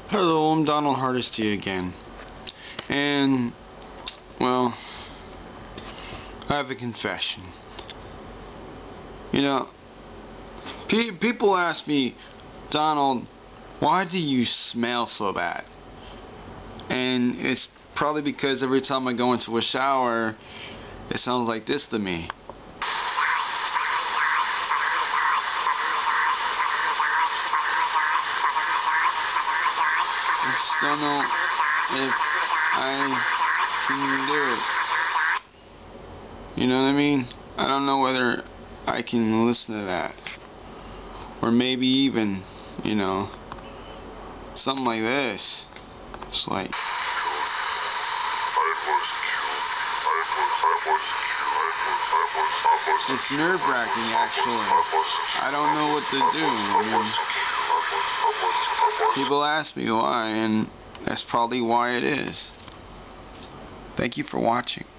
Hello, I'm Donald Hardesty again. And, well, I have a confession. You know, people ask me, Donald, why do you smell so bad? And it's probably because every time I go into a shower, it sounds like this to me. I just don't know if I can do it. You know what I mean? I don't know whether I can listen to that. Or maybe even, you know, something like this. It's like... It's nerve-wracking, actually. I don't know what to do. I mean, people ask me why, and that's probably why it is. Thank you for watching.